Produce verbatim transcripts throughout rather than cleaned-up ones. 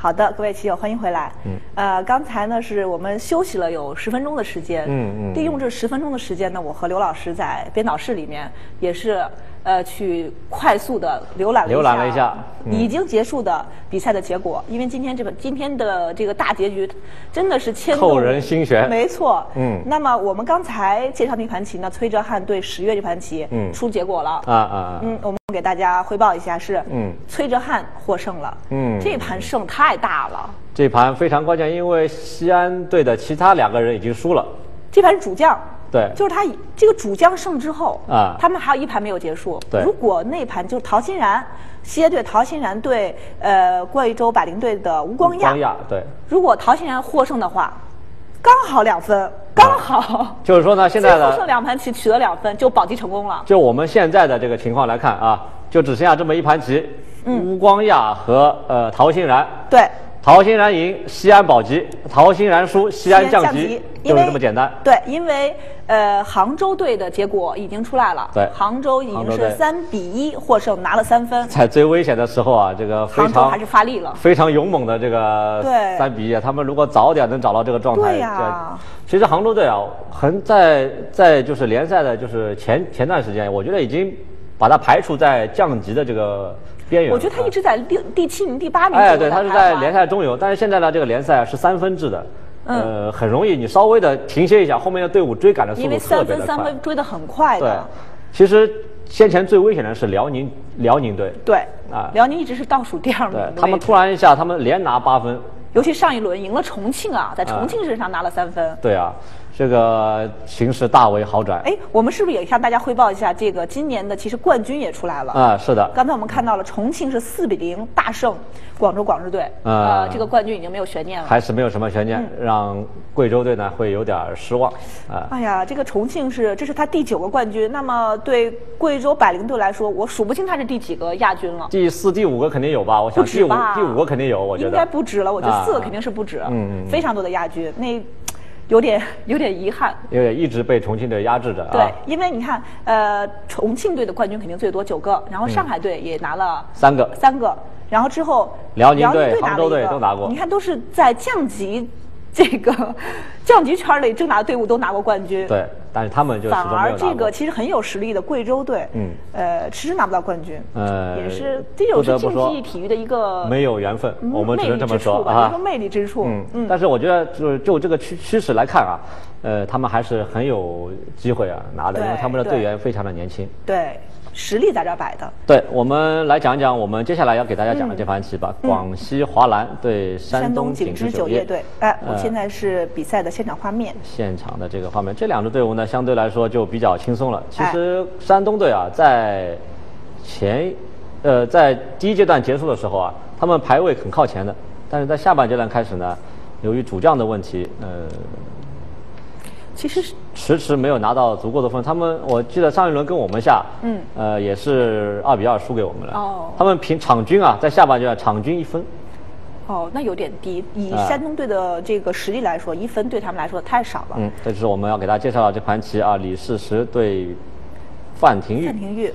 好的，各位棋友，欢迎回来。嗯，呃，刚才呢是我们休息了有十分钟的时间。嗯嗯。利用这十分钟的时间呢，我和刘老师在编导室里面也是呃去快速的浏览了一下， 浏览了一下、 嗯、已经结束的比赛的结果。因为今天这个今天的这个大结局真的是牵动扣人心弦。 没错。 嗯。 那么我们刚才介绍那盘棋呢，崔哲瀚对十月这盘棋，嗯，出结果了。啊啊啊。嗯，我们给大家汇报一下是，嗯，崔哲瀚获胜了。嗯，这盘胜太大了。 这盘非常关键，因为西安队的其他两个人已经输了。 这盘是主将， 对， 就是他这个主将胜之后啊， 他们还有一盘没有结束。 对， 如果那盘就是陶欣然，西安队陶欣然对呃贵州百灵队的吴光亚， 吴光亚对， 如果陶欣然获胜的话，刚好两分，刚好。 啊、就是说呢，现在的获胜两盘棋取得两分，就保级成功了。 就我们现在的这个情况来看啊，就只剩下这么一盘棋，嗯、吴光亚和呃陶欣然。 对。 陶欣然赢，西安保级；陶欣然输，西安降级，就是这么简单。 对，因为呃，杭州队的结果已经出来了。 对， 杭州已经是三比一获胜，拿了三分。 在最危险的时候啊，这个非常杭州还是发力了， 非常勇猛的这个三比一。他们如果早点能找到这个状态， 对呀、啊。 其实杭州队啊，很在在就是联赛的，就是前前段时间，我觉得已经把它排除在降级的这个。 我觉得他一直在第第七名、第八名。 哎，对，他是在联赛中游，但是现在呢，这个联赛是三分制的，嗯、呃，很容易你稍微的停歇一下，后面的队伍追赶的速度特别的快。 因为三分三分追得很快的。 对，其实先前最危险的是辽宁辽宁队。 对啊，辽宁一直是倒数第二名。 对，他们突然一下，他们连拿八分。 尤其上一轮赢了重庆啊，在重庆身上拿了三分。 啊对啊。这个形势大为好转。 哎，我们是不是也向大家汇报一下，这个今年的其实冠军也出来了啊？是的。 刚才我们看到了重庆是四比零大胜广州广日队，呃，这个冠军已经没有悬念了。 还是没有什么悬念，嗯、让贵州队呢会有点失望啊。 哎呀，这个重庆是这是他第九个冠军，那么对贵州百灵队来说，我数不清他是第几个亚军了。 第四、第五个肯定有吧？我想第五第五个肯定有，我觉得应该不止了。我觉得四个肯定是不止，嗯嗯，非常多的亚军那。有点有点遗憾， 因为一直被重庆队压制着。 对，啊、因为你看，呃，重庆队的冠军肯定最多九个，然后上海队也拿了三个， 三个，然后之后辽宁队、杭州队都拿过。 你看，都是在降级这个降级圈里挣扎的队伍都拿过冠军。 对，但是他们就反而这个其实很有实力的贵州队，嗯，呃，迟迟拿不到冠军。呃，也是这种是竞技体育的一个没有缘分，我们只能这么说啊，说魅力之处。 嗯嗯。但是我觉得，就是就这个趋趋势来看啊，呃，他们还是很有机会啊拿的，因为他们的队员非常的年轻。 对。实力在这儿摆的。 对，我们来讲讲我们接下来要给大家讲的这盘棋吧。嗯、广西华蓝对山东景致酒业队。哎，我现在是比赛的现场画面。 现场的这个画面，这两支队伍呢，相对来说就比较轻松了。其实山东队啊，在前，呃，在第一阶段结束的时候啊，他们排位很靠前的，但是在下半阶段开始呢，由于主将的问题，呃。 其实迟迟没有拿到足够的分，他们我记得上一轮跟我们下，嗯，呃，也是二比二输给我们了。哦，他们凭场均啊，在下半阶段场均一分。 哦，那有点低。以山东队的这个实力来说，一分对他们来说太少了。 嗯，这就是我们要给大家介绍的这盘棋啊，李世石对范廷钰。 范廷钰，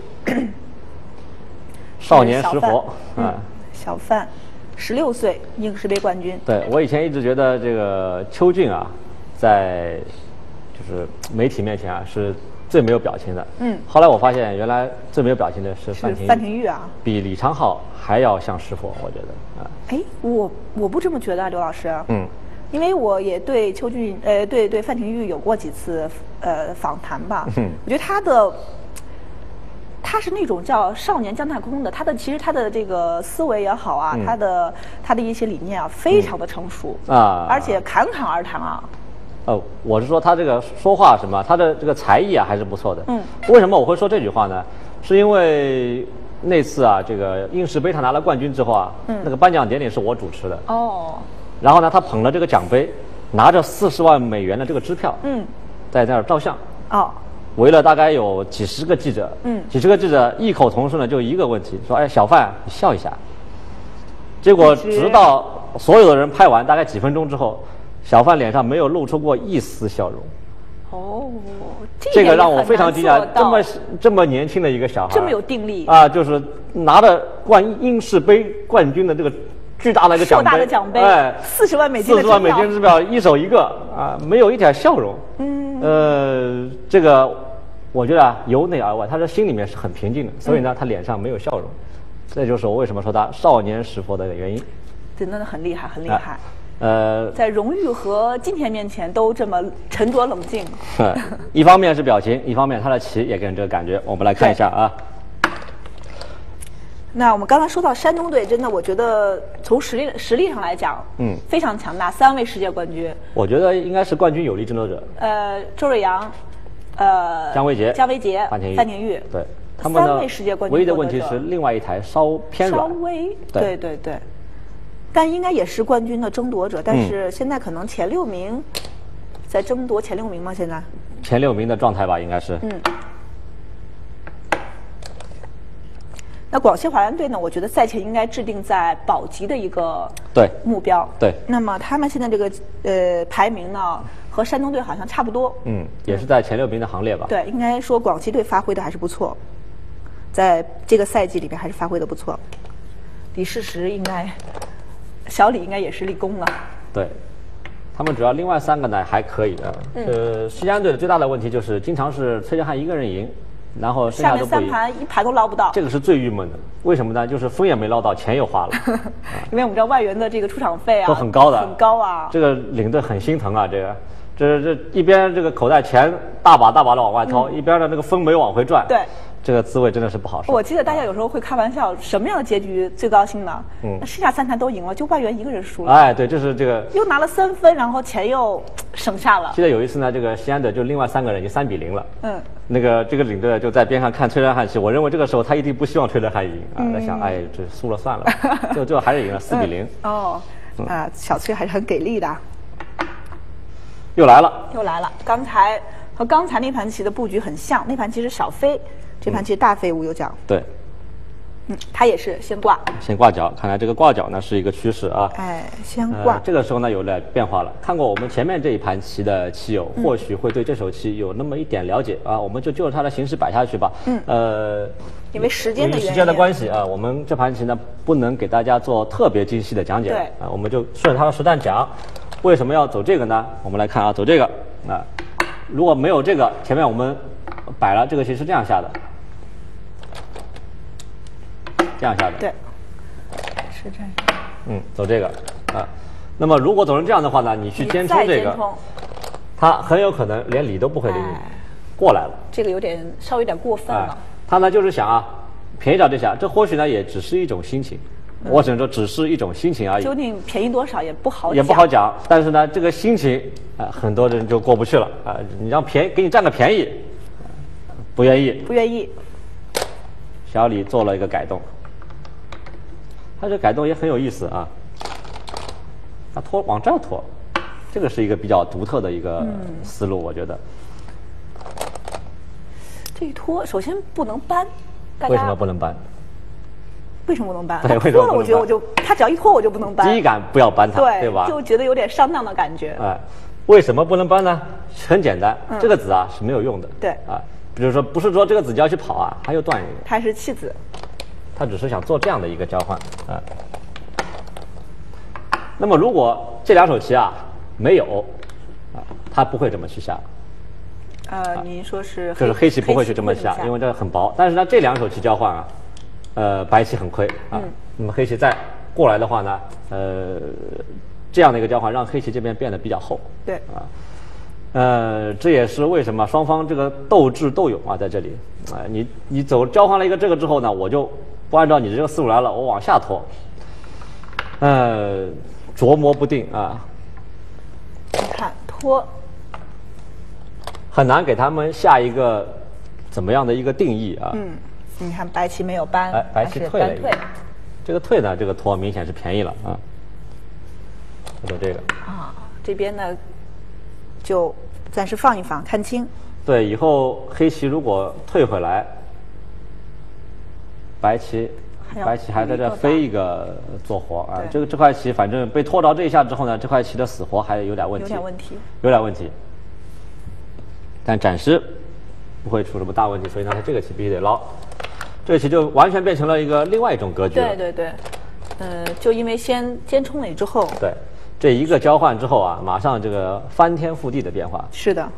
少年石佛啊，小范，十六岁应世杯冠军。 对，我以前一直觉得这个邱俊啊，在就是媒体面前啊，是最没有表情的。嗯。后来我发现，原来最没有表情的是范廷钰。 范廷钰啊。 比李昌镐还要像师傅，我觉得啊。 哎，我我不这么觉得啊，刘老师。嗯。因为我也对邱俊，呃，对对范廷钰有过几次呃访谈吧。嗯。我觉得他的，他是那种叫少年姜太公的，他的其实他的这个思维也好啊，嗯、他的他的一些理念啊，非常的成熟、嗯、啊，而且侃侃而谈啊。 呃，我是说他这个说话什么，他的这个才艺啊还是不错的。嗯，为什么我会说这句话呢？是因为那次啊，这个应世杯他拿了冠军之后啊，嗯，那个颁奖典礼是我主持的。哦。然后呢，他捧了这个奖杯，拿着四十万美元的这个支票，嗯，在那儿照相。哦。围了大概有几十个记者，嗯，几十个记者异口同声的就一个问题，说：“哎，小范，你笑一下。”结果直到所有的人拍完，大概几分钟之后。小范脸上没有露出过一丝笑容。 哦， 这个让我非常惊讶，这么这么年轻的一个小孩， 这么有定力啊，就是拿着冠应世杯冠军的这个巨大的一个奖杯， 硕大的奖杯， 哎， 四十万美金的四十万美金支票，一手一个啊，没有一点笑容。嗯，呃，这个我觉得啊，由内而外，他的心里面是很平静的，所以呢，他脸上没有笑容。这就是我为什么说他少年识佛的原因。 真的很厉害，很厉害。 啊呃， 在荣誉和金钱面前都这么沉着冷静。 一方面是表情，一方面他的棋也给人这个感觉。我们来看一下啊。 那我们刚才说到山东队，真的我觉得从实力实力上来讲，嗯，非常强大，三位世界冠军。 我觉得应该是冠军有力争夺者。 呃，周瑞阳，呃， 姜维杰、 姜维杰、 范廷钰、 范廷钰， 对，他们三位世界冠军。 唯一的问题是另外一台稍偏软。 稍微，对对对。但应该也是冠军的争夺者，但是现在可能前六名在争夺前六名吗？现在前六名的状态吧，应该是。嗯。 那广西华南队呢？我觉得赛前应该制定在保级的一个对目标。 对。 那么他们现在这个呃排名呢，和山东队好像差不多。 嗯，也是在前六名的行列吧。 对，应该说广西队发挥的还是不错，在这个赛季里面还是发挥的不错。李世石应该。小李应该也是立功了。对， 他们主要另外三个呢还可以的。嗯、呃，西安队的最大的问题就是经常是崔振汉一个人赢，然后剩下都不赢。 下面三盘一盘都捞不到。 这个是最郁闷的。为什么呢？就是分也没捞到，钱又花了。 因为我们知道外援的这个出场费啊都很高的， 很高啊。 这个领队很心疼啊，这个。这这一边这个口袋钱大把大把的往外掏，嗯、一边的那个风没有往回转。 对。 这个滋味真的是不好受。 我记得大家有时候会开玩笑，什么样的结局最高兴呢？嗯，剩下三盘都赢了，就外援一个人输了。 哎，对，这是这个又拿了三分，然后钱又省下了。 记得有一次呢，这个西安的就另外三个人已经三比零了。嗯，那个这个领队就在边上看崔振汉棋，我认为这个时候他一定不希望崔振汉赢啊，在想，哎，这输了算了，最后最后还是赢了四比零。 哦，啊，小崔还是很给力的。 又来了， 又来了。刚才和刚才那盘棋的布局很像，那盘棋是小飞。这盘棋大飞无忧奖， 对， 嗯，他也是先挂， 先挂角，看来这个挂角呢是一个趋势啊。 哎，先挂、呃。 这个时候呢有了变化了。看过我们前面这一盘棋的棋友，嗯、或许会对这手棋有那么一点了解啊。我们就就着它的形式摆下去吧。嗯。呃， 因为时间的原因，时间的关系啊，我们这盘棋呢不能给大家做特别精细的讲解。 对。 啊，我们就顺着它的实战讲。为什么要走这个呢？我们来看啊，走这个啊，如果没有这个，前面我们摆了这个棋是这样下的。这样下的， 对，是这样。 嗯，走这个啊。那么如果走成这样的话呢，你去尖冲这个，他很有可能连理都不会理你，哎、过来了。 这个有点稍微有点过分了。 他、哎、呢就是想啊，便宜找这下，这或许呢也只是一种心情，嗯、我只能说只是一种心情而已。 究竟便宜多少也不好讲， 也不好讲。但是呢，这个心情啊、呃，很多人就过不去了啊、呃。你让便宜给你占个便宜，不愿意， 不愿意。 小李做了一个改动。他这改动也很有意思啊，他拖往这儿拖，这个是一个比较独特的一个思路，嗯、我觉得。 这一拖，首先不能搬， 为什么不能搬？ 为什么不能搬？ 对， 他拖了，我觉得我就他只要一拖我就不能搬。 第一感不要搬它， 对对吧？ 就觉得有点上当的感觉。 哎，为什么不能搬呢？很简单， 嗯、 这个子啊是没有用的。 对啊，比如说不是说这个子就要去跑啊，它又断一个。 它是弃子。 他只是想做这样的一个交换啊。那么如果这两手棋啊没有啊，他不会这么去下。 呃，啊、您说是就是黑棋不会去这么下，因为这很薄。但是呢，这两手棋交换啊，呃，白棋很亏啊。嗯、那么黑棋再过来的话呢，呃，这样的一个交换让黑棋这边变得比较厚。 对啊。呃，这也是为什么双方这个斗智斗勇啊，在这里啊、呃，你你走交换了一个这个之后呢，我就不按照你这个思路来了，我往下拖，呃，琢磨不定啊。 你看拖， 很难给他们下一个怎么样的一个定义啊。 嗯，你看白棋没有搬， 哎，白棋退了一个，这个退呢，这个拖明显是便宜了啊。走这个啊，这边呢就暂时放一放，看清。 对，以后黑棋如果退回来，白棋白棋还在这飞一个做活啊。这个这块棋反正被拖着这一下之后呢，这块棋的死活还有点问题， 有点问题， 有点问题。但暂时不会出什么大问题，所以呢，他这个棋必须得捞。这个棋就完全变成了一个另外一种格局了。 对对对。 呃，就因为先先冲了之后， 对，这一个交换之后啊，马上这个翻天覆地的变化。 是的。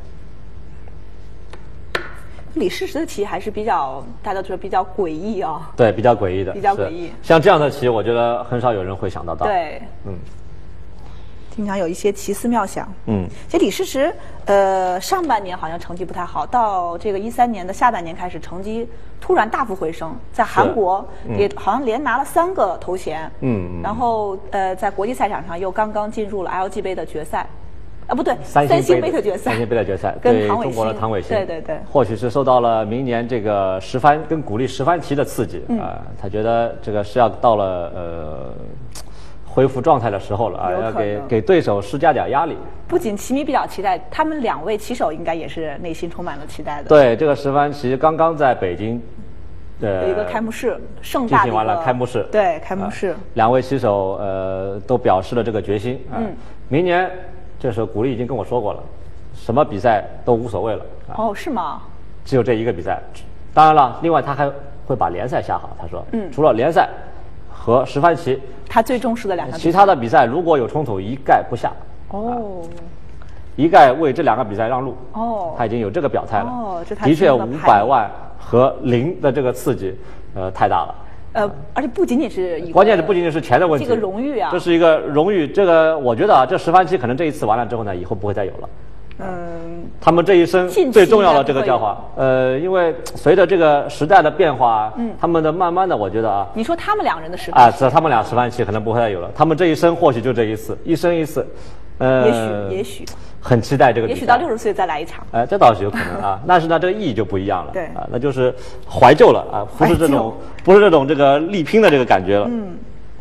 李世石的棋还是比较，大家都觉得比较诡异啊。 对，比较诡异的。 比较诡异。 像这样的棋，我觉得很少有人会想得到。 对， 嗯。 经常有一些奇思妙想。 嗯， 其实李世石，呃，上半年好像成绩不太好，到这个一三年的下半年开始，成绩突然大幅回升，在韩国也好像连拿了三个头衔。 嗯， 然后呃，在国际赛场上又刚刚进入了 L G 杯的决赛。啊，不对， 三星杯的决赛， 三星杯的决赛， 跟唐伟中国的唐伟星， 对对对， 或许是受到了明年这个十番跟鼓励十番棋的刺激啊、 嗯呃，他觉得这个是要到了呃恢复状态的时候了啊，要给给对手施加点压力。 不仅棋迷比较期待，他们两位棋手应该也是内心充满了期待的。 对，这个十番棋刚刚在北京。 呃，有一个开幕式，盛大的进行完了开幕式， 对开幕式、 呃，两位棋手呃都表示了这个决心啊、呃嗯，明年这时候古力已经跟我说过了，什么比赛都无所谓了、 呃、哦，是吗？ 只有这一个比赛，当然了，另外他还会把联赛下好，他说， 嗯， 除了联赛和十番棋， 他最重视的两个比赛， 其他的比赛如果有冲突，一概不下。 哦。呃一概为这两个比赛让路哦， 他已经有这个表态了。 哦，这的确，五百万和零的这个刺激，呃，太大了。 呃，而且不仅仅是一个， 关键是不仅仅是钱的问题， 这个荣誉啊， 这是一个荣誉。这个我觉得啊，这十番棋可能这一次完了之后呢，以后不会再有了。 嗯， 他们这一生最重要的这个教化，呃，因为随着这个时代的变化，嗯，他们的慢慢的，我觉得啊， 你说他们两人的十番啊，是他们俩十番棋可能不会再有了，他们这一生或许就这一次，一生一次，呃， 也许也许。 很期待这个比赛， 也许到六十岁再来一场。 哎、呃，这倒是有可能啊，但是呢，这个意义就不一样了。 对啊，那就是怀旧了啊，不是这种，不是这种这个力拼的这个感觉了。 嗯。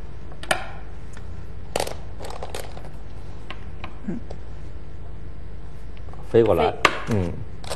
嗯。飞过来，嗯。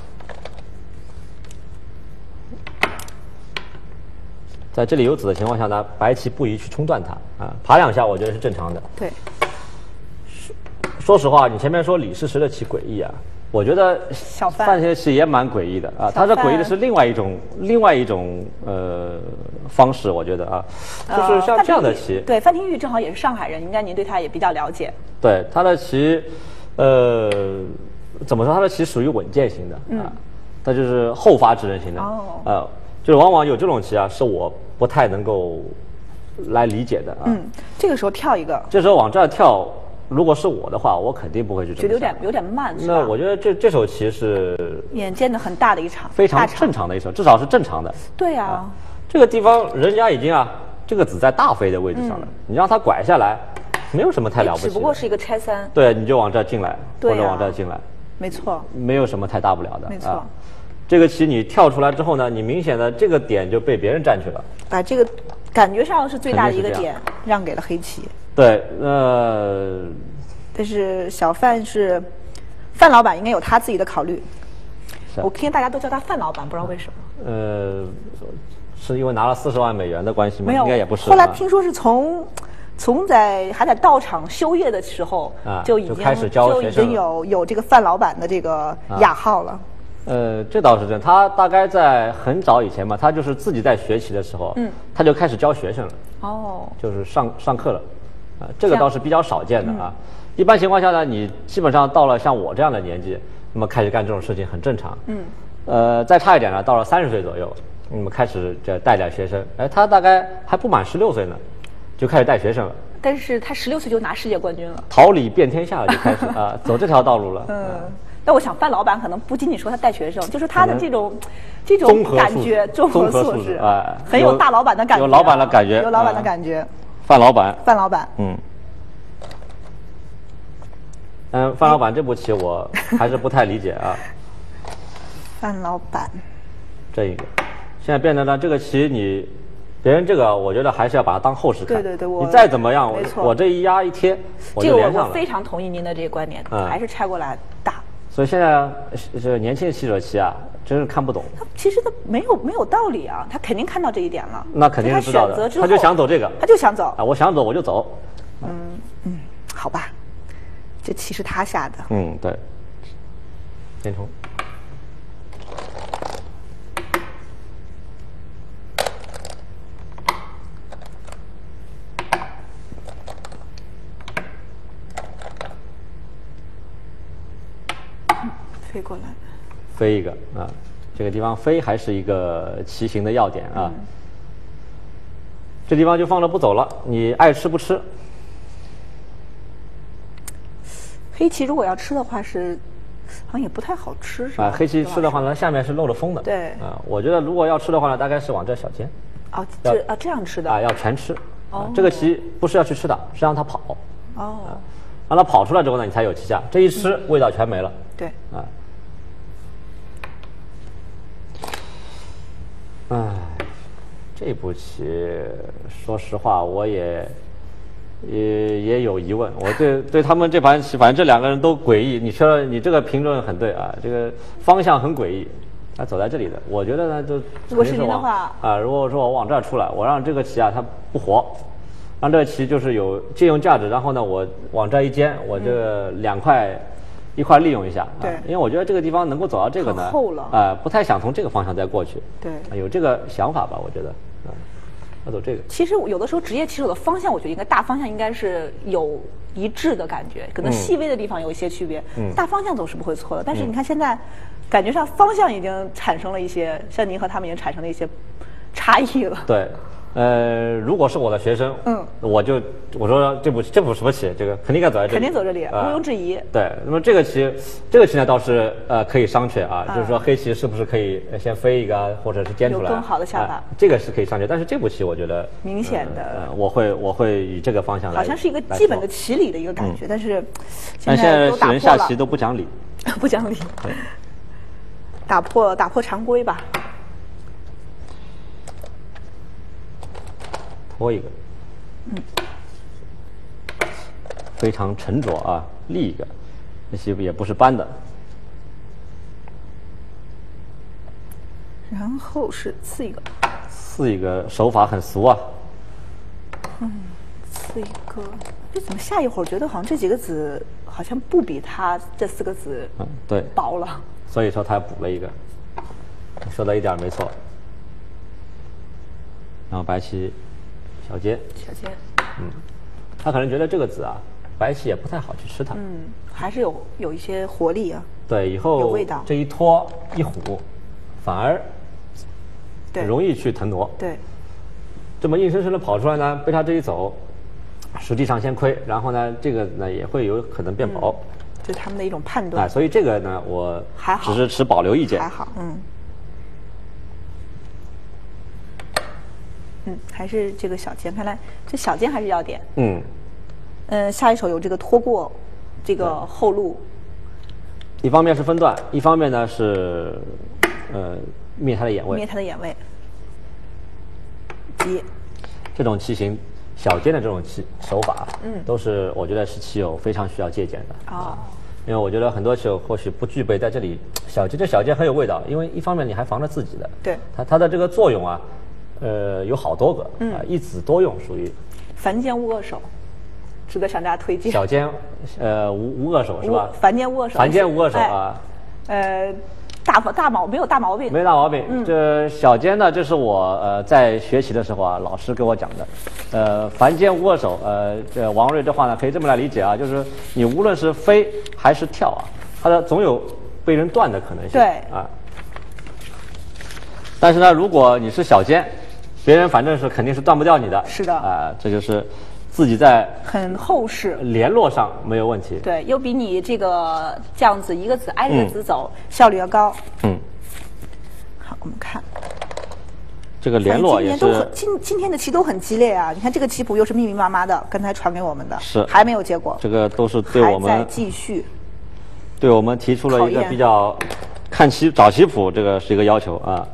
在这里有子的情况下呢，白棋不宜去冲断它啊，爬两下我觉得是正常的。 对。 说实话，你前面说李世石的棋诡异啊，我觉得小范范先棋也蛮诡异的啊。他这诡异的是另外一种另外一种呃方式，我觉得啊，就是像这样的棋。 呃、对，范廷钰正好也是上海人，应该您对他也比较了解。 对他的棋，呃，怎么说？他的棋属于稳健型的、 嗯、 啊，他就是后发制人型的。 哦。 呃，就是往往有这种棋啊，是我不太能够来理解的啊。 嗯，这个时候跳一个。 这时候往这儿跳。如果是我的话，我肯定不会去这么想。 觉得有点有点慢，是吧？ 那我觉得这这手棋是眼见的很大的一场， 非常正常的一手，至少是正常的。 对呀、啊啊，这个地方人家已经啊，这个子在大飞的位置上了，嗯、你让他拐下来，没有什么太了不起的。 只不过是一个拆三。 对，你就往这儿进来， 对啊、 或者往这儿进来。 没错。 没有什么太大不了的。 没错。 啊、这个棋你跳出来之后呢，你明显的这个点就被别人占去了。 把这个感觉上是最大的一个点让给了黑棋。 对，呃。 但是小范是范老板，应该有他自己的考虑。我听大家都叫他范老板，不知道为什么。 呃，是因为拿了四十万美元的关系吗？ 没有， 应该也不是。 后来听说是从从在还在道场修业的时候， 啊、 就已经就开始教学生了， 就已经有有这个范老板的这个雅号了。 啊、呃，这倒是真。他大概在很早以前嘛，他就是自己在学习的时候，嗯，他就开始教学生了。 哦。就是上上课了，啊、呃，这个倒是比较少见的啊。一般情况下呢，你基本上到了像我这样的年纪，那么开始干这种事情很正常。嗯。呃，再差一点呢，到了三十岁左右，那么开始这带点学生。哎，他大概还不满十六岁呢，就开始带学生了。 但是他十六岁就拿世界冠军了。 桃李遍天下了，就开始啊，走这条道路了。 嗯。但我想范老板可能不仅仅说他带学生，就是他的这种这种感觉，综合素质啊， 很有大老板的感觉， 有老板的感觉， 有老板的感觉。 范老板。 范老板。 嗯。嗯，范老板这步棋我还是不太理解啊。 范老板， 这一个，现在变成了这个棋你，别人这个我觉得还是要把它当后市看。 对对对，我你再怎么样，我我我这一压一贴，我就连上了。 这个我非常同意您的这个观点，嗯、还是拆过来打。 所以现在这年轻的棋者棋啊，真是看不懂。 他其实他没有没有道理啊，他肯定看到这一点了。 那肯定是知道的。 他选择之后， 他就想走这个。 他就想走啊，我想走我就走。 嗯嗯，好吧。这棋是他下的。 嗯，对。先冲。 飞过来， 飞一个啊，这个地方飞还是一个棋形的要点啊。嗯、这地方就放着不走了，你爱吃不吃？ 黑棋如果要吃的话是，好像也不太好吃，是吧？ 啊，黑棋吃的话呢，下面是漏着风的。 对。 啊，我觉得如果要吃的话呢，大概是往这小尖。 哦，这啊这样吃的。 啊，要全吃。哦。这个棋不是要去吃的，是让它跑。 哦。 啊，让它跑出来之后呢，你才有棋下。这一吃，味道全没了。 对。 啊。唉，这步棋，说实话，我也。也也有疑问，我对对他们这盘棋，反正这两个人都诡异。你说你这个评论很对啊，这个方向很诡异，他走在这里的，我觉得呢，就如果是您的话啊，如果说我往这儿出来，我让这个棋啊它不活，让这个棋就是有借用价值，然后呢我往这一尖，我这两块一块利用一下， 对、 啊，因为我觉得这个地方能够走到这个呢， 厚了啊、呃，不太想从这个方向再过去， 对， 啊、有这个想法吧，我觉得，啊。要走这个， 其实有的时候职业棋手的方向，我觉得应该大方向应该是有一致的感觉，可能细微的地方有一些区别，嗯、大方向总是不会错的。但是你看现在，感觉上方向已经产生了一些，像您和他们已经产生了一些差异了。 对。呃，如果是我的学生，嗯，我就我说这步这步什么棋，这个肯定该走在这里， 肯定走这里，毋庸置疑。 对，那么这个棋，这个棋呢倒是呃可以商榷啊，就是说黑棋是不是可以先飞一个啊，或者是尖出来， 有更好的下法， 这个是可以商榷。但是这步棋我觉得明显的， 我会我会以这个方向来， 好像是一个基本的棋理的一个感觉，但是但现在人下棋都不讲理， 不讲理，打破打破常规吧。 拖一个，嗯，非常沉着啊，立一个，这棋也不是搬的。 然后是刺一个， 刺一个手法很俗啊。 嗯，刺一个，这怎么下一会儿觉得好像这几个子好像不比他这四个子嗯对薄了， 所以说他补了一个，你说的一点没错。然后白棋。小尖， 小尖， 嗯，他可能觉得这个子啊，白棋也不太好去吃它， 嗯，还是有有一些活力啊， 对，以后有味道， 这一拖一虎，反而对容易去腾挪， 对， 这么硬生生的跑出来呢，被他这一走，实际上先亏，然后呢，这个呢也会有可能变薄， 嗯、这是他们的一种判断， 哎，所以这个呢，我还好， 只是持保留意见， 还好，嗯。嗯，还是这个小尖，看来这小尖还是要点。嗯，嗯、呃，下一手有这个拖过这个后路， 一方面是分段，一方面呢是呃灭他的眼位。 灭他的眼位。接。 这种棋形，小尖的这种棋手法，嗯，都是我觉得是棋友非常需要借鉴的。哦。因为我觉得很多棋友或许不具备在这里小尖，这小尖很有味道，因为一方面你还防着自己的。 对。 它它的这个作用啊。呃，有好多个，嗯、呃，一子多用，属于凡间无恶手，值得向大家推荐。 小尖，呃，无无恶手是吧？ 凡间无恶手。 凡间无恶手啊。 呃，大大毛没有大毛病。 没大毛病。嗯、这小尖呢，这是我呃在学习的时候啊，老师给我讲的。呃，凡间无恶手，呃，这王瑞这话呢，可以这么来理解啊，就是你无论是飞还是跳啊，它的总有被人断的可能性。 对。 啊。但是呢，如果你是小尖。别人反正是肯定是断不掉你的， 是的啊、呃，这就是自己在很厚实联络上没有问题， 对，又比你这个这样子一个子挨着个子走、嗯、效率要高。嗯，好，我们看这个联络也是今天都很今今天的棋都很激烈啊！你看这个棋谱又是密密麻麻的，刚才传给我们的， 是还没有结果， 这个都是对我们还在继续， 对我们提出了一个比较看棋找棋谱，这个是一个要求啊。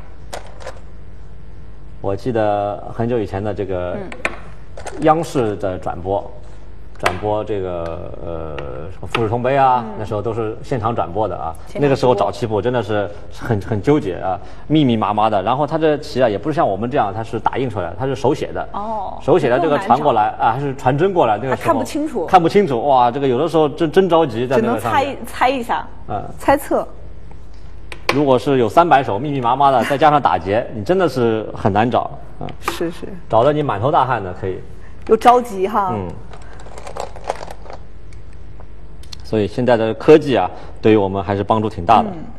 我记得很久以前的这个央视的转播，嗯、转播这个呃什么富士通杯啊，嗯、那时候都是现场转播的啊。那个时候找棋谱真的是很很纠结啊，密密麻麻的。然后他这棋啊，也不是像我们这样，他是打印出来的，他是手写的。哦。手写的这个传过来啊，还是传真过来，那个时候看不清楚。 看不清楚，哇，这个有的时候真真着急，在那个上面。 只能猜猜一下，嗯，猜测。 如果是有三百手密密麻麻的，再加上打劫，你真的是很难找啊！ 是是， 找得你满头大汗的可以。 又着急哈。嗯。 所以现在的科技啊，对于我们还是帮助挺大的。嗯、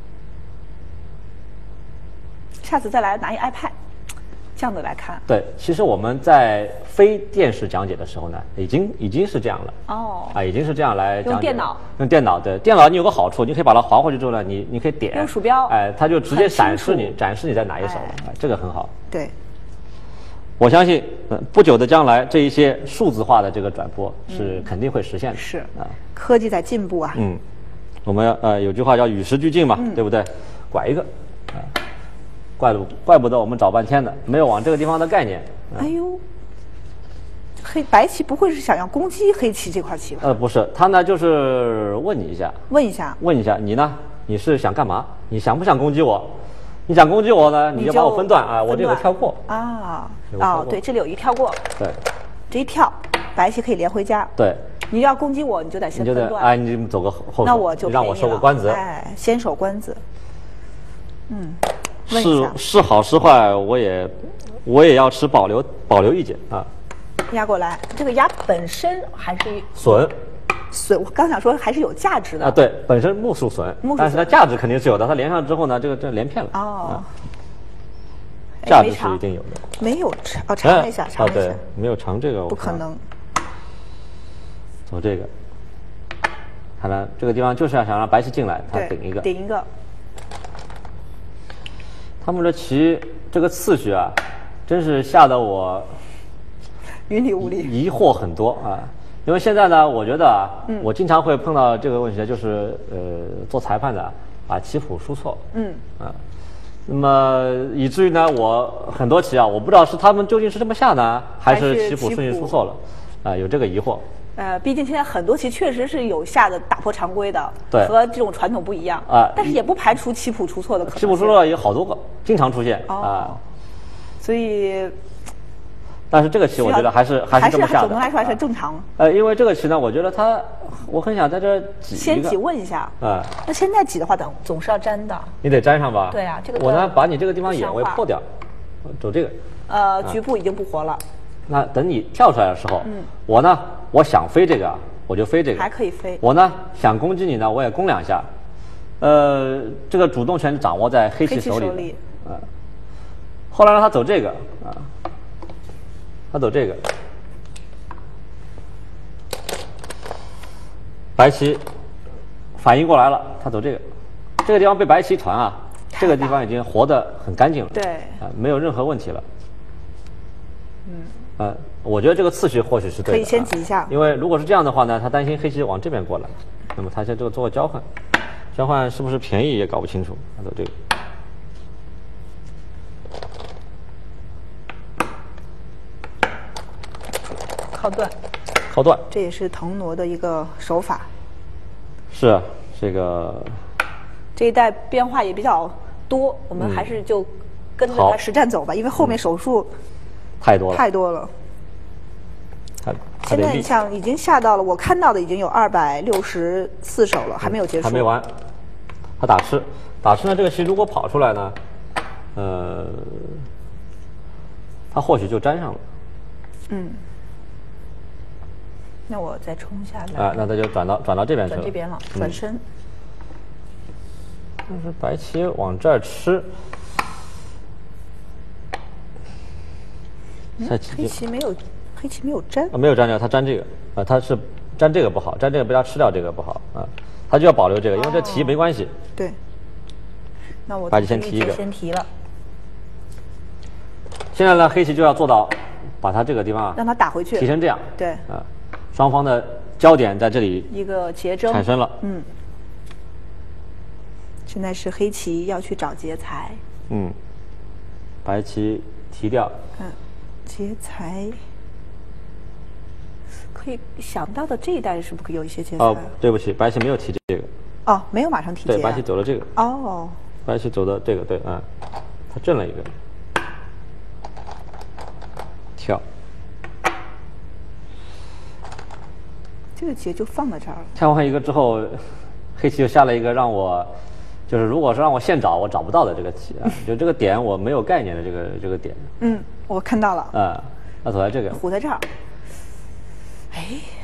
下次再来拿一 iPad， 这样子来看。 对，其实我们在非电视讲解的时候呢，已经已经是这样了。哦。啊，已经是这样来讲解。 用电脑。 用电脑，对，电脑你有个好处，你可以把它划回去之后呢，你你可以点。 用鼠标。 哎，它就直接展示你展示你在哪一手，哎，这个很好。 对。 我相信，呃，不久的将来，这一些数字化的这个转播是肯定会实现的。 是啊，科技在进步啊。 嗯，我们呃有句话叫与时俱进嘛，对不对？拐一个，啊，怪不怪不得我们找半天的，没有往这个地方的概念。 哎呦，黑白棋不会是想要攻击黑棋这块棋吧？ 呃，不是，他呢就是问你一下， 问一下， 问一下你呢？你是想干嘛？你想不想攻击我？你想攻击我呢，你就把我分段啊，我这个跳过啊。哦，对，这里有一跳过。 对， 这一跳，白棋可以连回家。 对， 你要攻击我，你就得先分段。 哎，你走个后手， 那我就让我收个官子。 哎，先守官子。嗯， 是是好是坏，我也我也要持保留保留意见啊。 压过来，这个压本身还是损。 损，我刚想说还是有价值的啊，对，本身目数损，但是它价值肯定是有的，它连上之后呢，这个这连骗了哦，价值是一定有的。 没有尝哦，尝了一下，尝了一下， 对，没有尝这个， 不可能。 走这个，看来这个地方就是要想让白棋进来，他顶一个， 顶一个。 他们的棋这个次序啊，真是吓得我云里雾里， 疑惑很多啊。因为现在呢，我觉得啊，嗯、我经常会碰到这个问题，就是呃，做裁判的把棋谱输错，嗯啊，那么以至于呢，我很多棋啊，我不知道是他们究竟是这么下呢，还是棋谱顺序出错了，啊，有这个疑惑。 呃，毕竟现在很多棋确实是有下的打破常规的， 对， 和这种传统不一样啊，但是也不排除棋谱出错的可能。 棋谱出错有好多个，经常出现、哦、啊， 所以。 但是这个棋我觉得还是还是这么下的， 总的来说还是正常。 呃，因为这个棋呢，我觉得它，我很想在这挤先挤问一下啊。那现在挤的话，等总是要粘的。 你得粘上吧？ 对啊，这个我呢，把你这个地方眼位破掉，走这个。 呃，局部已经不活了。 那等你跳出来的时候，嗯，我呢，我想飞这个，我就飞这个， 还可以飞。 我呢，想攻击你呢，我也攻两下。呃，这个主动权掌握在黑棋手里。啊。后来让他走这个啊。他走这个，白棋反应过来了，他走这个，这个地方被白棋团啊，这个地方已经活得很干净了， 对， 啊，没有任何问题了。嗯，呃，我觉得这个次序或许是对的， 可以先挤一下， 因为如果是这样的话呢，他担心黑棋往这边过来，那么他先这个做个交换，交换是不是便宜也搞不清楚，他走这个。 靠断， 靠断， 这也是腾挪的一个手法。 是这个， 这一代变化也比较多，我们还是就跟着它实战走吧，因为后面手术太多了， 太多了。现在像已经下到了，我看到的已经有二百六十四手了，还没有结束， 还没完。他打吃，打吃呢，这个棋如果跑出来呢，呃，他或许就粘上了。嗯。 那我再冲下来啊，那他就转到转到这边去了， 转这边了，转身。 但是白棋往这儿吃， 嗯、黑棋没有，黑棋没有粘啊，没有粘掉，他粘这个啊，他是粘这个不好，粘这个被他吃掉，这个不好啊，他就要保留这个，因为这提没关系。 对。那我白棋先提一个， 先提了。 现在呢，黑棋就要做到把他这个地方让他打回去， 提成这样。 对啊。双方的焦点在这里一个结争产生了， 嗯，现在是黑棋要去找劫财， 嗯，白棋提掉， 嗯，劫财可以想到的这一代是不是有一些劫财？ 哦，对不起，白棋没有提这个， 哦，没有马上提劫、啊， 对，白棋走了这个， 哦， 白棋走的这个，对，啊、嗯，他震了一个，跳。 这个劫就放在这儿了。 跳完一个之后，黑棋就下了一个让我，就是如果是让我现找，我找不到的这个棋啊，就这个点我没有概念的这个这个点。 嗯，我看到了。 啊、嗯，那走在这个。 虎在这儿。哎，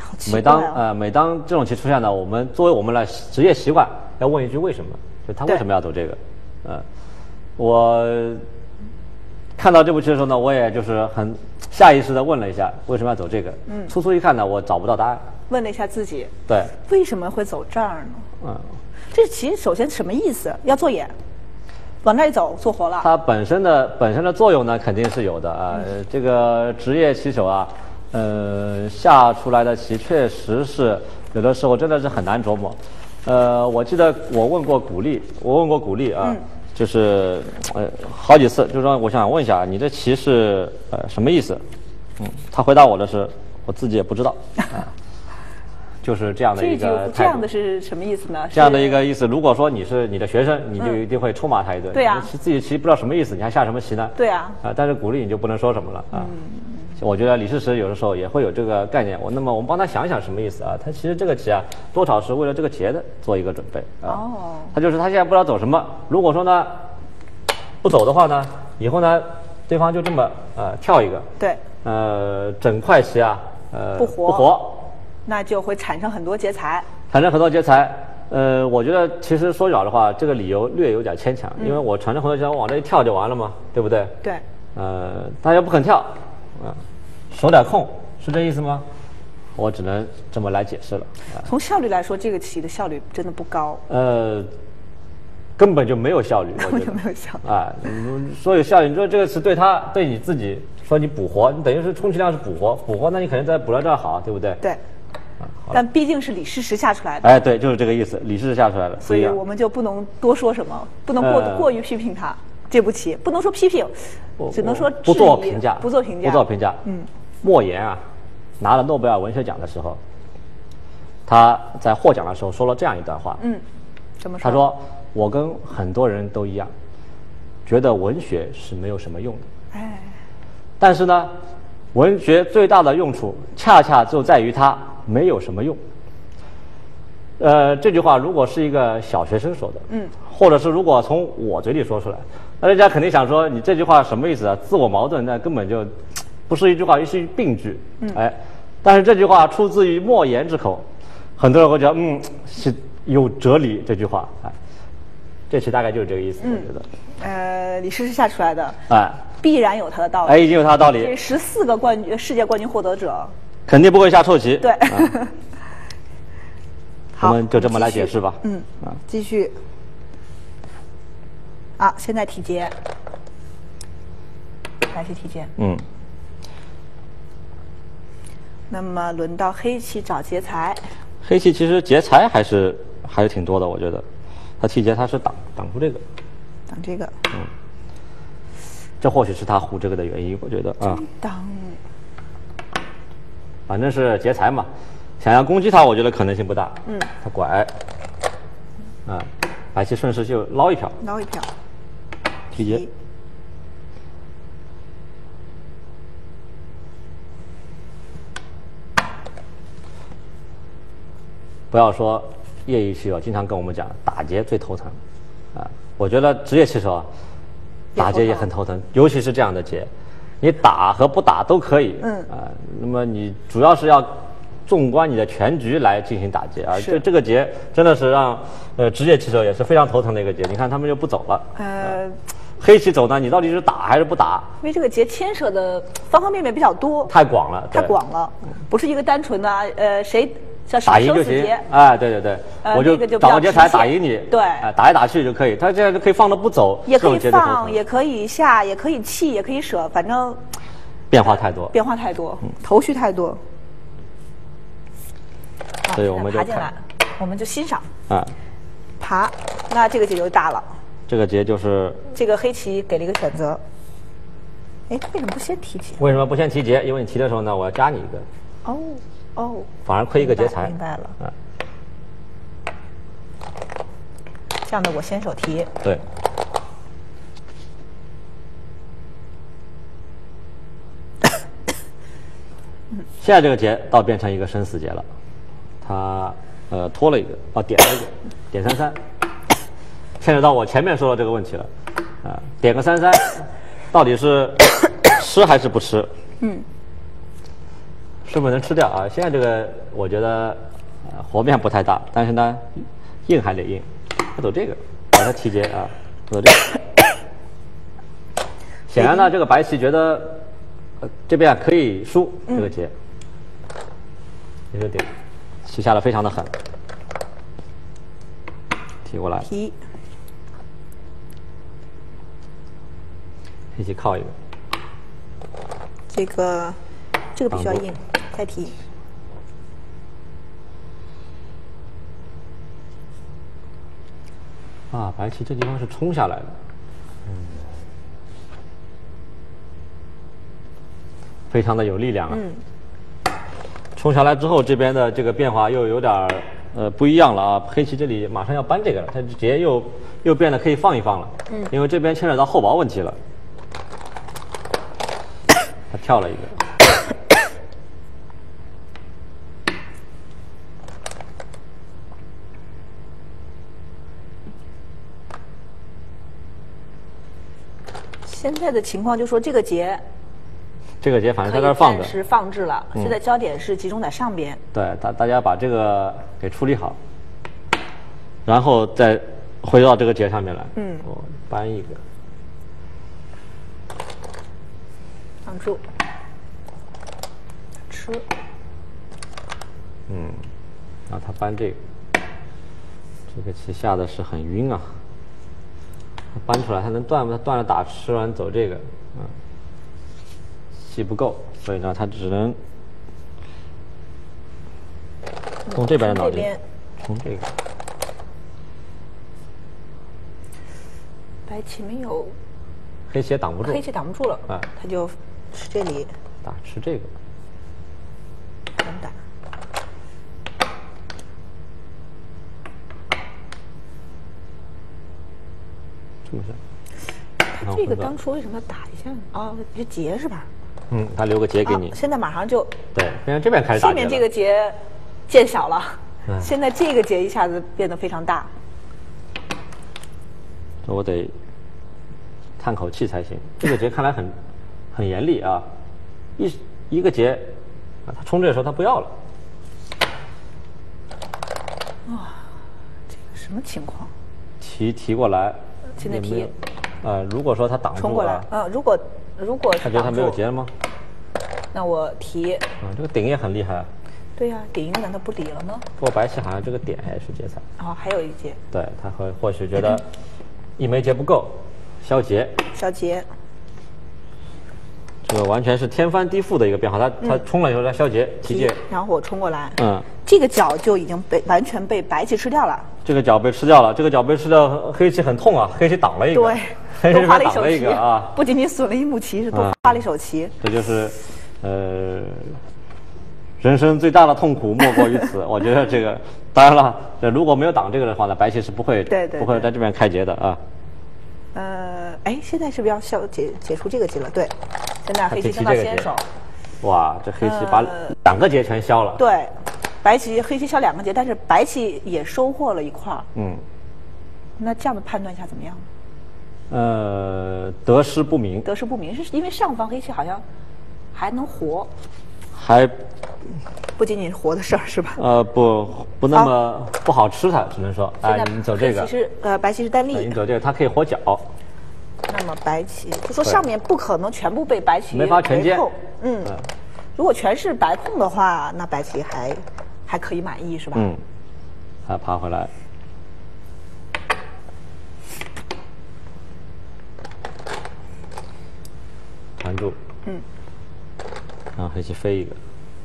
每当呃每当这种棋出现呢，我们作为我们的职业习惯，要问一句为什么？就他为什么要走这个？呃，我看到这步棋的时候呢，我也就是很下意识的问了一下为什么要走这个。嗯，粗粗一看呢，我找不到答案。 问了一下自己， 对， 为什么会走这儿呢？ 嗯， 这棋首先什么意思？要做眼，往那里走，做活了。 它本身的本身的作用呢，肯定是有的啊。嗯、这个职业棋手啊，呃，下出来的棋确实是有的时候真的是很难琢磨。呃，我记得我问过古力，我问过古力啊，嗯、就是呃好几次，就是说我想问一下，你这棋是呃什么意思？嗯，他回答我的是我自己也不知道啊。就是这样的一个这样的是什么意思呢？ 这样的一个意思，如果说你是你的学生，你就一定会臭骂他一顿。 对呀， 自己棋不知道什么意思，你还下什么棋呢？ 对啊。 啊，但是鼓励你就不能说什么了啊。我觉得李世石有的时候也会有这个概念。我那么我们帮他想一想什么意思啊？他其实这个棋啊，多少是为了这个节的做一个准备啊。哦。他就是他现在不知道走什么。如果说呢不走的话呢，以后呢对方就这么呃跳一个。 对。 呃，整块棋啊，呃不活。 不活。 那就会产生很多劫财， 产生很多劫财。呃，我觉得其实说小的话，这个理由略有点牵强，嗯、因为我产生很多劫财，我往这一跳就完了嘛，对不对？ 对。 呃，大家不肯跳，啊、呃，守点空，是这意思吗？我只能这么来解释了。呃、 从效率来说，这个棋的效率真的不高。 呃，根本就没有效率， 根本就没有效率。 啊、呃，说有效率，你说这个词对他对你自己说你补活，你等于是充其量是补活，补活那你肯定在补到这儿好，对不对？ 对。但毕竟是李世石下出来的， 哎，对，就是这个意思，李世石下出来的， 所以我们就不能多说什么，不能过、呃、过于批评他这步棋，不能说批评，只能说不做评价， 不做评价， 不做评价。嗯，莫言啊，拿了诺贝尔文学奖的时候，他在获奖的时候说了这样一段话， 嗯，怎么说？ 他说：“我跟很多人都一样，觉得文学是没有什么用的， 哎， 但是呢，文学最大的用处恰恰就在于它。”没有什么用。呃，这句话如果是一个小学生说的，嗯，或者是如果从我嘴里说出来，那人家肯定想说你这句话什么意思啊？自我矛盾，那根本就不是一句话，而是病句。嗯，哎，但是这句话出自于莫言之口，很多人会觉得嗯是有哲理这句话。哎，这期大概就是这个意思， 嗯、 我觉得。 呃，李世石下出来的， 哎， 必然有他的道理。 哎，已经有他的道理。 这十四个冠军世界冠军获得者。 肯定不会下臭棋。 对， 啊、 好， 我们就这么来解释吧。 嗯，啊，继续。啊，现在提劫，白棋提劫。 嗯。 那么轮到黑棋找劫财。 黑棋其实劫财还是还是挺多的，我觉得。他提劫他是挡挡住这个。 挡这个。 嗯。这或许是他胡这个的原因，我觉得啊。 挡。 反正是劫财嘛，想要攻击他，我觉得可能性不大。嗯，他拐，啊，白棋顺势就捞一票， 捞一票， 提劫。不要说业余棋手，经常跟我们讲打劫最头疼，啊，我觉得职业棋手啊，打劫也很头疼，尤其是这样的劫。你打和不打都可以，嗯啊、呃，那么你主要是要纵观你的全局来进行打劫啊，这这个劫真的是让呃职业棋手也是非常头疼的一个劫。你看他们就不走了，呃，黑棋走呢，你到底是打还是不打？ 因为这个劫牵涉的方方面面比较多， 太广了， 太广了，不是一个单纯的呃谁。 打赢就行，哎，对对对， 呃、 我就找个劫财打赢你， 对， 哎，打来打去就可以，他这样就可以放着不走， 也可以放，也可以下，也可以弃，也可以舍，反正变化太多， 变化太多，嗯、头绪太多， 所以我们就爬进来，我们就欣赏， 啊， 爬，那这个劫就大了， 这个劫就是这个黑棋给了一个选择，哎，为什么不先提劫？ 为什么不先提劫？因为你提的时候呢，我要加你一个， 哦。哦， 反而亏一个劫财。 明白了。啊，这样的我先手提。 对。现在这个劫倒变成一个生死劫了，他呃拖了一个，哦点了一个，点三三，牵扯到我前面说的这个问题了，啊、呃，点个三三，到底是吃还是不吃？嗯。 是不是能吃掉啊？现在这个我觉得、呃、活面不太大，但是呢，硬还得硬。他走这个，把他提劫啊，走这个。显然呢，这个白棋觉得、呃、这边、啊、可以输这个劫，这个点棋下的非常的狠，提过来， 提， 黑棋靠一个， 这个这个必须要硬，再提。 啊，白棋这地方是冲下来的，嗯，非常的有力量啊。嗯。冲下来之后，这边的这个变化又有点儿呃不一样了啊。黑棋这里马上要搬这个了，它劫又又变得可以放一放了。嗯。因为这边牵扯到后保问题了。他跳了一个。 现在的情况就是说，这个劫， 这个劫反正在这儿放着， 是放置了。嗯、现在焦点是集中在上边。 对，大大家把这个给处理好，然后再回到这个劫上面来。嗯，我搬一个， 挡住，吃。 嗯，然后他搬这个，这个棋下的是很晕啊。搬出来，它能断吗？它断了打吃完走这个，嗯，气不够，所以呢，它只能从这边的脑筋，从这个。 白棋没有， 黑棋也挡不住， 黑棋挡不住了，啊，它就吃这里， 打吃这个， 能打。 这么他这个当初为什么要打一下呢？哦，这劫是吧？ 嗯，他留个劫给你。 啊、现在马上就对，现在这边开始打劫了。 上面这个劫见小了，嗯、现在这个劫一下子变得非常大。 这我得叹口气才行。这个劫看来很很严厉啊，一一个劫啊，他冲这个时候他不要了。 哇，这个什么情况？ 提提过来。 现在提， 呃，如果说他挡住了， 冲过来，嗯，如果如果他觉得他没有劫了吗？ 那我提， 嗯，这个顶也很厉害啊。 对呀、啊，顶难道不理了吗？ 不过白棋好像这个点还是劫财。 哦，还有一劫。 对，他会或许觉得一枚劫不够，消劫。 消劫。 这个完全是天翻地覆的一个变化，他、嗯、他冲了以后他消劫提劫， 然后我冲过来， 嗯， 这个角就已经被完全被白棋吃掉了。 这个角被吃掉了，这个角被吃掉，黑棋很痛啊，黑棋挡了一个， 对， 黑棋花了一手棋啊， 不仅仅损了一目棋，是多花了一手棋。 嗯、这就是，呃，人生最大的痛苦莫过于此。我觉得这个，当然了，如果没有挡这个的话呢，白棋是不会对 对, 对不会在这边开劫的啊。 呃，哎，现在是不是要消解解除这个劫了？对，现在黑棋升到先手。 哇，这黑棋把两个劫全消了。 呃、对，白棋黑棋消两个劫，但是白棋也收获了一块儿。嗯，那这样的判断一下怎么样？ 呃，得失不明。 得失不明，是因为上方黑棋好像还能活， 还不仅仅是活的事儿是吧？ 呃，不不那么不好吃它，只能说哎，你走这个。 其实呃，白棋是单立。 你走这个，它可以活角。 那么白棋就说上面不可能全部被白棋没法全接。 嗯，如果全是白控的话，那白棋还还可以满意是吧？ 嗯，还爬回来。缠住。嗯。让黑棋飞一个。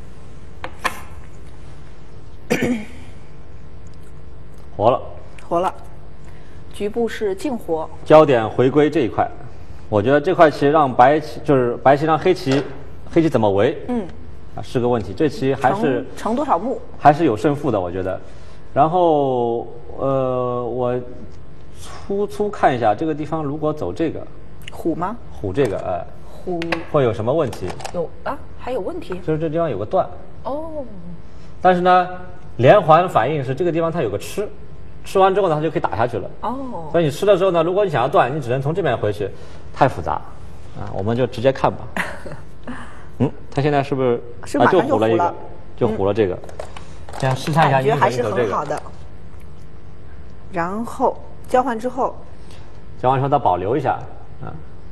活了， 活了，局部是净活。 焦点回归这一块，我觉得这块棋让白棋就是白棋让黑棋，黑棋怎么围？嗯，啊是个问题。这棋还是成多少目？ 还是有胜负的，我觉得。然后呃，我粗粗看一下这个地方，如果走这个虎吗？ 虎这个哎，呃、 虎会有什么问题？ 有啊，还有问题？ 就是这地方有个断。 哦。 但是呢，连环反应是这个地方它有个吃，吃完之后呢，它就可以打下去了。哦。所以你吃的时候呢，如果你想要断，你只能从这边回去，太复杂，啊，我们就直接看吧。 嗯，他现在是不是是马上就啊、就虎了一个， 了就虎了这个。这样试探一下， 感觉还是很好的。然后交换之后， 交换之后他保留一下啊，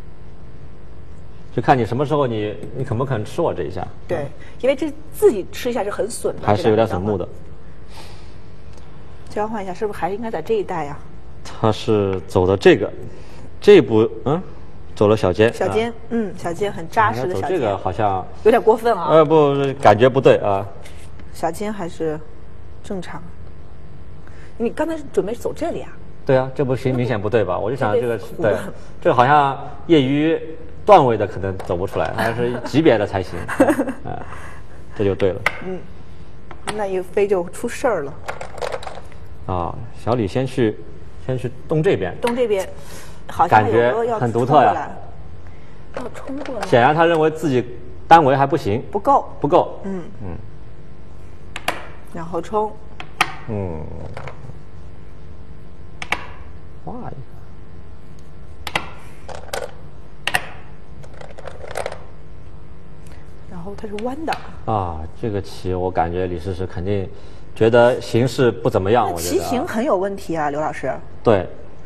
就看你什么时候你你肯不肯吃我这一下。 对，嗯、因为这自己吃一下是很损的， 还是有点损目的。 交换一下，是不是还是应该在这一带呀？ 他是走的这个，这一步嗯，走了小尖。 小尖，啊、嗯，小尖很扎实的小尖。 这个好像有点过分啊。 呃，不，感觉不对啊。 小尖还是正常。你刚才准备走这里啊？ 对啊，这不是明显不对吧？我就想这个对，这个好像业余段位的可能走不出来，还是级别的才行。啊，这就对了。 嗯，那一飞就出事儿了。 啊，小李先去，先去东这边。 东这边，好像感觉很独特呀。 要冲过来。 显然他认为自己单围还不行， 不够， 不够。 嗯嗯。 然后冲。 嗯。画一个。 然后它是弯的。 啊，这个棋我感觉李诗诗肯定。觉得形势不怎么样，我觉得棋形很有问题啊，刘老师。 对，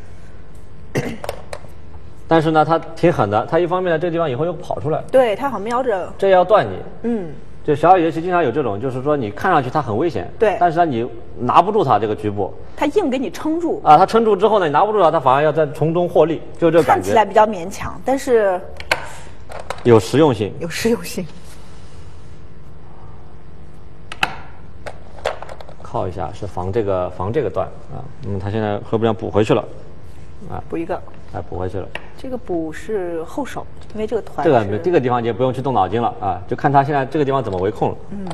但是呢，他挺狠的，他一方面呢，这个地方以后又跑出来， 对他好瞄着， 这要断你。 嗯， 就小野棋经常有这种，就是说你看上去他很危险， 对， 但是呢你拿不住他这个局部， 他硬给你撑住啊，他撑住之后呢，你拿不住他，他反而要在从中获利，就这个感觉。 看起来比较勉强，但是有实用性， 有实用性。 靠一下是防这个防这个段啊，那么他现在何不良补回去了，啊， 补一个， 哎，补回去了。 这个补是后手，因为这个团这个这个地方你也不用去动脑筋了啊，就看他现在这个地方怎么围控了。 嗯。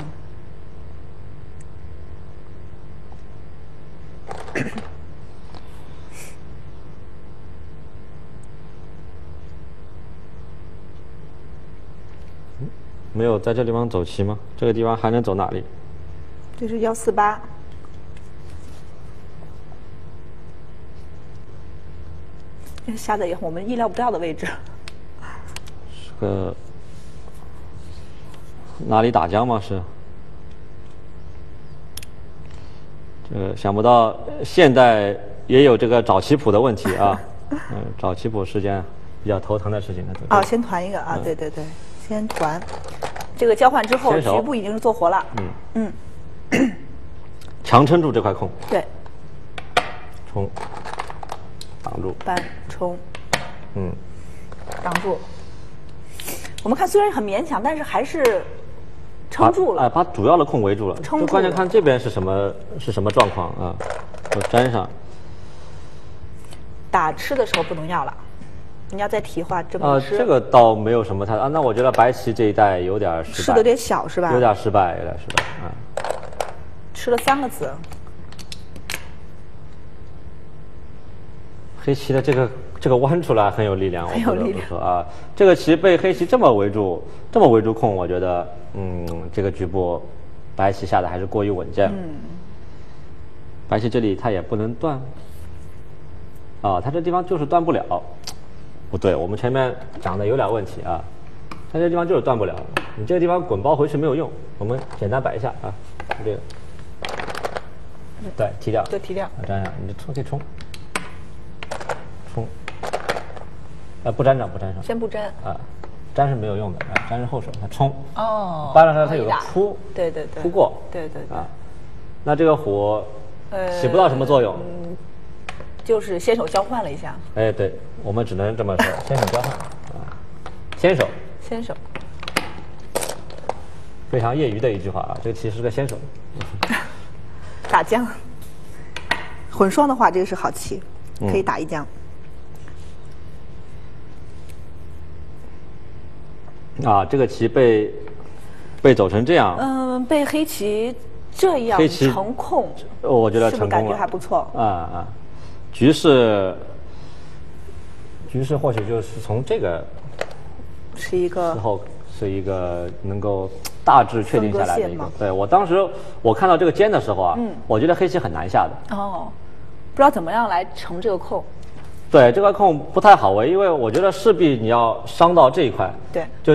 没有在这地方走棋吗？这个地方还能走哪里？ 这是幺四八，下的也我们意料不到的位置。 是个哪里打将吗？是。这个想不到现代也有这个找棋谱的问题啊。嗯，找棋谱是件比较头疼的事情。 哦，先团一个啊，嗯、对对对，先团。这个交换之后，局部已经是做活了。嗯嗯。强撑住这块空。 对。 冲。挡住。 扳冲。 嗯。 挡住。我们看虽然很勉强，但是还是撑住了。 哎，把主要的空围住了。 撑住了。 就关键看这边是什么是什么状况啊？就粘上。 打吃的时候不能要了。你要再提话，这么吃。 呃，这个倒没有什么太啊。那我觉得白棋这一代有点失败， 吃的有点小是吧？ 有点失败，有点失败啊。 吃了三个子。 黑棋的这个这个弯出来很有力量， 很有力量说啊。这个棋被黑棋这么围住，这么围住空，我觉得嗯，这个局部白棋下的还是过于稳健。 嗯。 白棋这里它也不能断。啊，它这地方就是断不了。不对，我们前面讲的有点问题啊，它这地方就是断不了。你这个地方滚包回去没有用，我们简单摆一下啊，这个，对，提掉， 对，提掉， 粘上，你就冲，可以冲，冲，啊，不粘上，不粘上， 先不粘啊，粘是没有用的，啊，粘是后手，它冲， 哦， 搬上来它有个扑， 对对对， 扑过， 对对对， 啊，那这个虎，呃，起不到什么作用。 嗯，就是先手交换了一下。 哎，对，我们只能这么说，先手交换啊，先手， 先手， 非常业余的一句话啊，这个棋是个先手。 打将，混双的话，这个是好棋，可以打一将。 嗯、啊，这个棋被被走成这样。 嗯，被黑棋这样成控， 我觉得成功了， 是不是感觉还不错？ 啊啊。局势，局势或许就是从这个是一个时候是一个能够大致确定下来的一个。对，我当时我看到这个尖的时候啊，嗯，我觉得黑棋很难下的。 哦，不知道怎么样来成这个空。 对，这块空不太好围，因为我觉得势必你要伤到这一块。 对， 就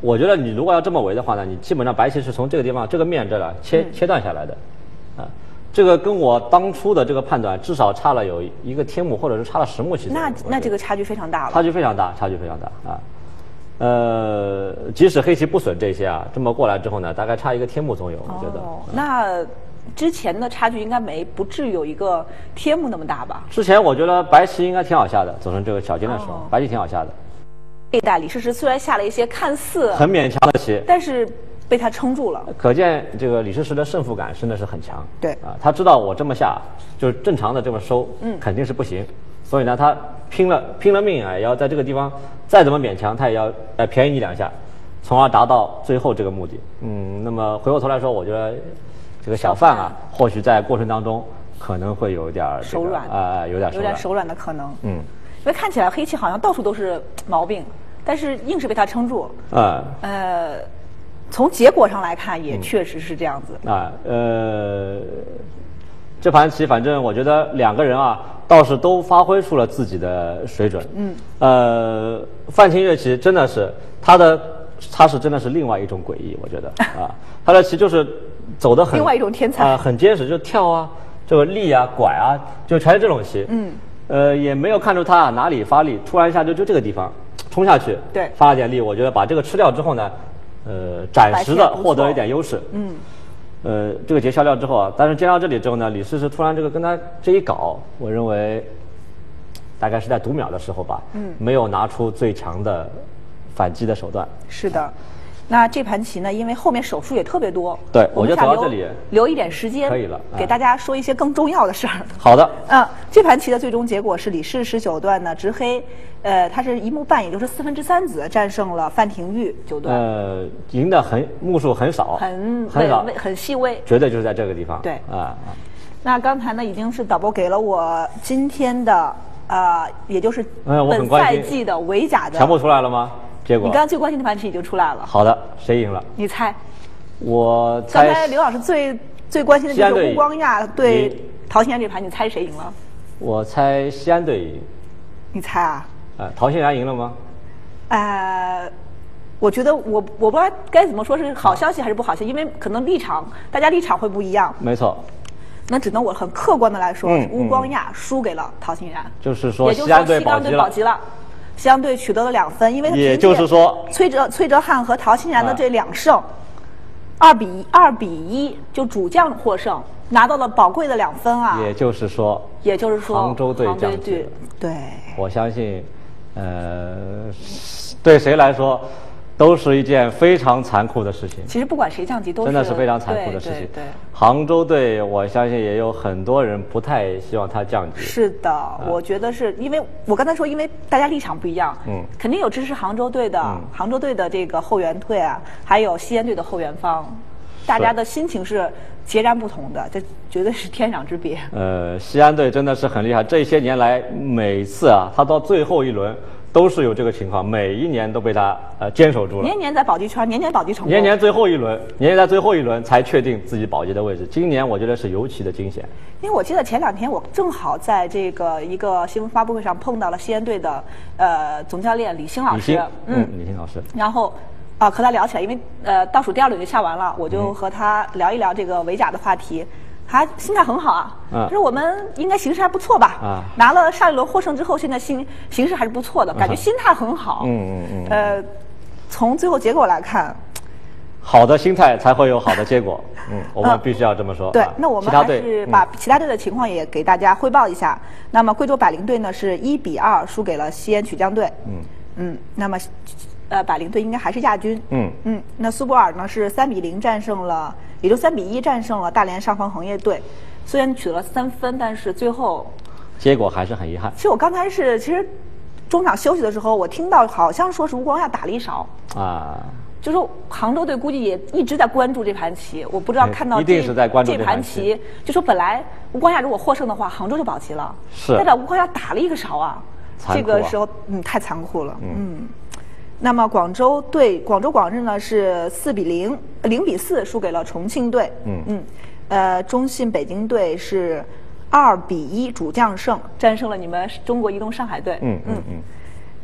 我觉得你如果要这么围的话呢，你基本上白棋是从这个地方这个面这儿切、嗯、切断下来的，啊，这个跟我当初的这个判断至少差了有一个天目，或者是差了十目棋。 那那这个差距非常大了。 差距非常大，差距非常大啊。呃，即使黑棋不损这些啊，这么过来之后呢，大概差一个天目总有，我觉得。 哦，那之前的差距应该没不至于有一个天目那么大吧？ 之前我觉得白棋应该挺好下的，走成这个小尖的时候，哦、白棋挺好下的。 这一代李世石虽然下了一些看似很勉强的棋， 但是被他撑住了。 可见这个李世石的胜负感真的是很强。 对啊，他知道我这么下就是正常的这么收，嗯，肯定是不行。所以呢，他拼了拼了命啊，也要在这个地方再怎么勉强，他也要呃便宜你两下，从而达到最后这个目的。嗯，那么回过头来说，我觉得这个小范啊，或许在过程当中可能会有点、这个、 手软啊、呃，有点手软有点手软的可能。 嗯， 因为看起来黑棋好像到处都是毛病。但是硬是被他撑住。啊。呃，从结果上来看，也确实是这样子。 啊，呃，这盘棋反正我觉得两个人啊，倒是都发挥出了自己的水准。嗯。呃，范廷岳棋真的是他的，他是真的是另外一种诡异，我觉得啊，他的棋就是走得很另外一种天才啊、呃，很坚实，就跳啊，这个立啊、拐啊，就全是这种棋。嗯。呃，也没有看出他哪里发力，突然一下就就这个地方。冲下去， 对， 发了点力，我觉得把这个吃掉之后呢，呃，暂时的获得一点优势。嗯，呃，这个劫消掉之后啊，但是接到这里之后呢，李世石突然这个跟他这一搞，我认为大概是在读秒的时候吧，嗯，没有拿出最强的反击的手段。 是的。那这盘棋呢，因为后面手数也特别多， 对，我就走到这里， 留一点时间可以了， 给大家说一些更重要的事儿。 好的， 嗯，这盘棋的最终结果是李世石九段呢执黑，呃，他是一目半，也就是四分之三子战胜了范廷玉九段， 呃，赢的很目数很少， 很很少， 很细微， 绝对就是在这个地方。 对啊， 那刚才呢已经是导播给了我今天的呃，也就是本赛季的围甲的全部出来了吗？结果你刚刚最关心的盘棋已经出来了。 好的，谁赢了？ 你猜？ 我猜。 刚才刘老师最最关心的就是吴光亚对陶昕然这盘，你猜谁赢了？ 我猜西安队赢。 你猜啊？ 呃，陶昕然赢了吗？ 呃，我觉得我我不知道该怎么说，是好消息还是不好消息，因为可能立场大家立场会不一样。 没错。 那只能我很客观的来说，嗯、吴光亚输给了陶昕然。 就是说，西安队保级了。西安队取得了两分，因为也就是说， 崔哲崔哲瀚和陶昕然的这两胜，二比一，二比一就主将获胜，拿到了宝贵的两分啊。 也就是说， 也就是说， 杭州队降级。 对， 我相信，呃，对谁来说，都是一件非常残酷的事情。 其实不管谁降级，都是真的是非常残酷的事情。 对，对对杭州队，我相信也有很多人不太希望他降级。 是的，嗯、我觉得是因为我刚才说，因为大家立场不一样，嗯，肯定有支持杭州队的，嗯、杭州队的这个后援队啊，还有西安队的后援方，大家的心情是截然不同的，这绝对是天壤之别。 呃，西安队真的是很厉害，这些年来每次啊，他到最后一轮。都是有这个情况，每一年都被他呃坚守住了。 年年在保级圈，年年保级成功。 年年最后一轮，年年在最后一轮才确定自己保级的位置。今年我觉得是尤其的惊险。 因为我记得前两天我正好在这个一个新闻发布会上碰到了西安队的呃总教练李欣老师， 嗯，李欣老师。 然后啊、呃、和他聊起来，因为呃倒数第二轮就下完了，我就和他聊一聊这个围甲的话题。他心态很好啊，嗯，就是我们应该形势还不错吧？啊，拿了上一轮获胜之后，现在形形势还是不错的，感觉心态很好。嗯嗯嗯。呃，从最后结果来看， 好的心态才会有好的结果。嗯，我们必须要这么说。 对，那我们还是把其他队的情况也给大家汇报一下。那么贵州百灵队呢是一比二输给了西安曲江队。嗯嗯，那么呃百灵队应该还是亚军。嗯嗯，那苏泊尔呢是三比零战胜了。也就三比一战胜了大连上方恒业队，虽然取得了三分，但是最后结果还是很遗憾。 其实我刚才是，其实中场休息的时候，我听到好像说是吴光亚打了一勺啊，就是杭州队估计也一直在关注这盘棋，我不知道看到一定是在关注这盘棋，就说本来吴光亚如果获胜的话，杭州就保级了， 是， 代表吴光亚打了一个勺啊， 啊这个时候嗯太残酷了，嗯。嗯那么广州队，广州广日呢是四比零，零比四输给了重庆队。嗯嗯，呃，中信北京队是二比一主将胜，战胜了你们中国移动上海队。嗯嗯嗯。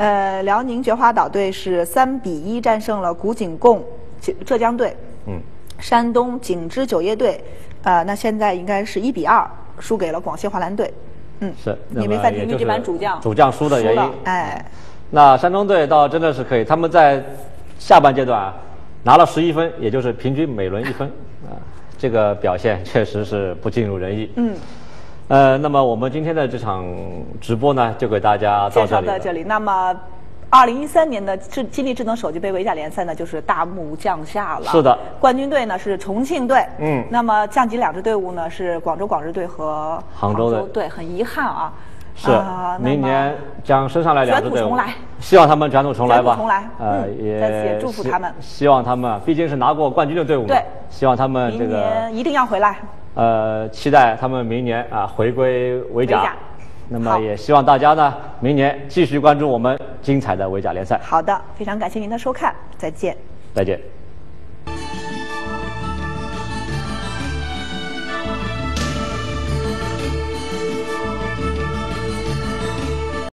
呃，辽宁菊花岛队是三比一战胜了古井贡浙江队。嗯。山东景芝酒业队，呃，那现在应该是一比二输给了广西华南队。嗯， 是。 因为范廷钰这班主将主将输的原因。 哎。 那山东队倒真的是可以，他们在下半阶段拿了十一分，也就是平均每轮一分啊，这个表现确实是不尽如人意。嗯。呃，那么我们今天的这场直播呢，就给大家到这里。介绍到这里。那么，二零一三年的智金立智能手机杯围甲联赛呢，就是大幕降下了。 是的。 冠军队呢是重庆队。嗯。那么降级两支队伍呢是广州广日队和杭州队。 对，很遗憾啊。 是。啊、明年将升上来两支队伍。 卷土重来。 希望他们卷土重来吧。 卷土重来。 呃， 嗯、 也在此也祝福他们。 希望他们毕竟是拿过冠军的队伍嘛。 对。 希望他们这个。 明年一定要回来。 呃，期待他们明年啊回归围甲，那么也希望大家呢明年继续关注我们精彩的围甲联赛。 好的，非常感谢您的收看，再见。 再见。